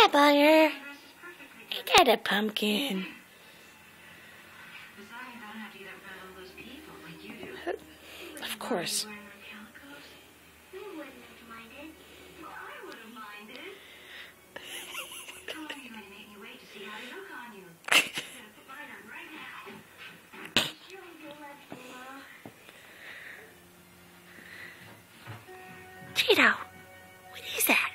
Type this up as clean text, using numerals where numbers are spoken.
Bugger. Ain't that a pumpkin? Of course. Cheeto, what is that?